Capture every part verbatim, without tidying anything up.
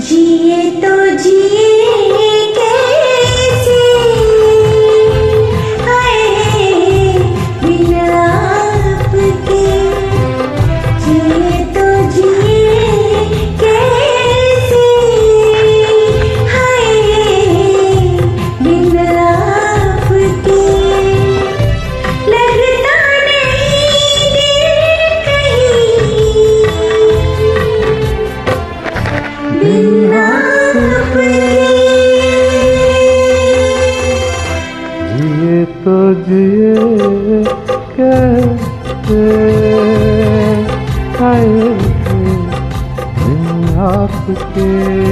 जिए तो जिए कैसे, हाय बिना आपके। जिए तो जिए कैसे, हाय बिना आपके। लगता नहीं दिल कहीं बिना जिए तो जिए कैसे, हाय बिना आपके।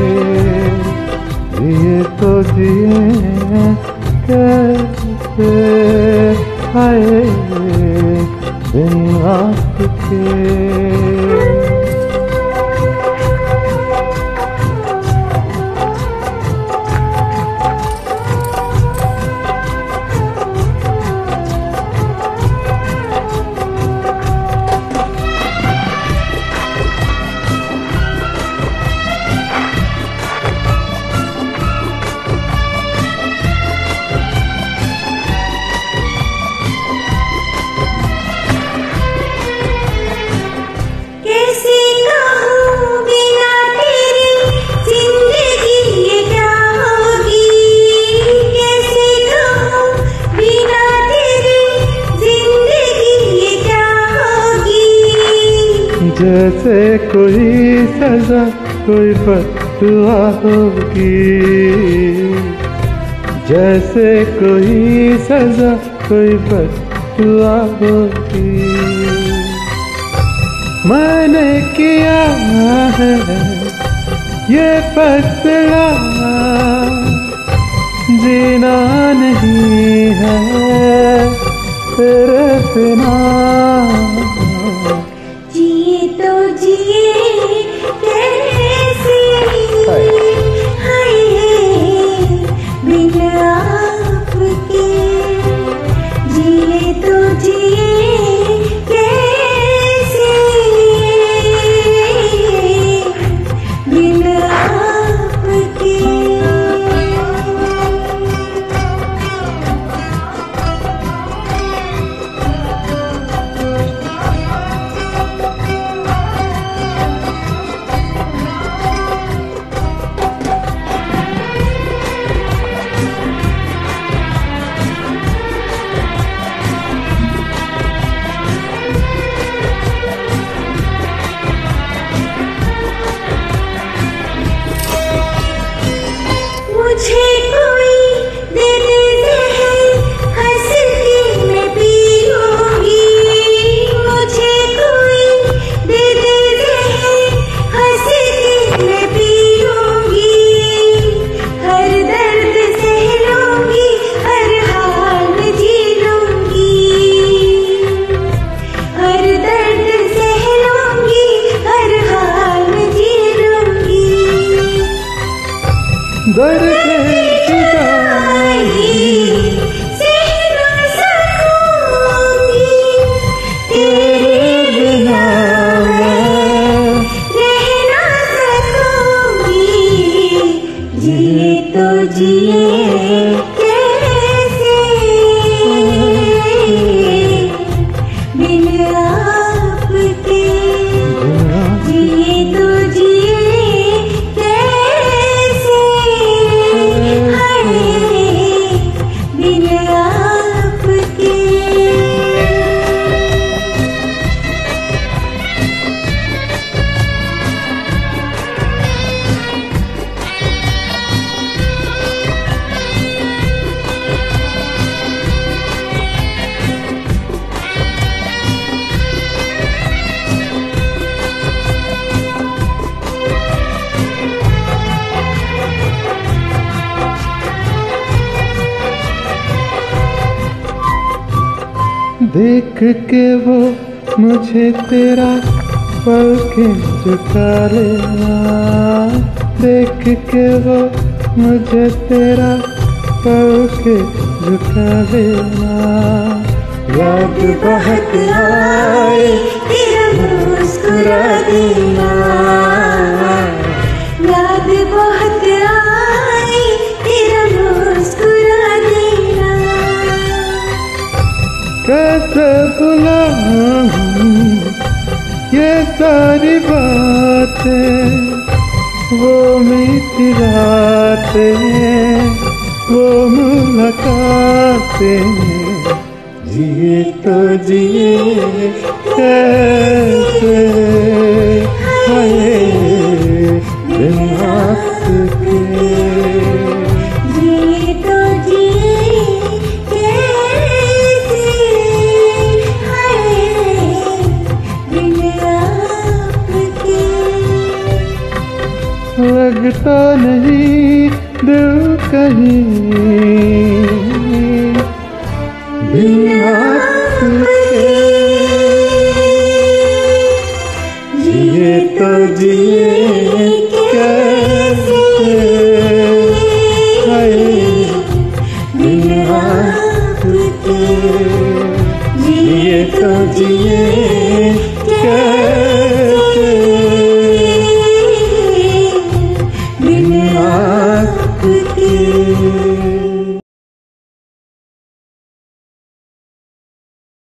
जिए तो जिए कैसे, हाय बिना आपके। जैसे कोई सजा कोई बददुआ होगी, जैसे कोई सजा कोई बददुआ होगी। मैंने किया है ये फैसला, जीना नहीं है तेरे बिना। जिए तो जिए कैसे, हाय बिना आपके। जिए तो जिए कैसे, बिना आपके। मुझे कोई दे देते हैं हंस के मैं पीऊंगी। मुझे कोई दे देते हैं हंस के मैं पीऊंगी। हर दर्द सह लूंगी, हर हाल जी लूंगी। हर दर्द सह लूंगी, हर हाल जी लूंगी। दर्द जिए तो जिए कैसे, बिना आपके। जिए तो जिए कैसे, हाय बिना आपके। देख के वो मुझे तेरा पलकें झुका लेना। देख के वो मुझे तेरा पलकें झुका लेना। याद बहुत आए तेरा मुस्कुरा देना। याद बातें, वो मीठी रातें, वो मुलाकातें, जिए तो जिए कैसे हाय बिन आपके। जिए तो जिए कैसे हाय बिन आपके। लगता नहीं दिल कहीं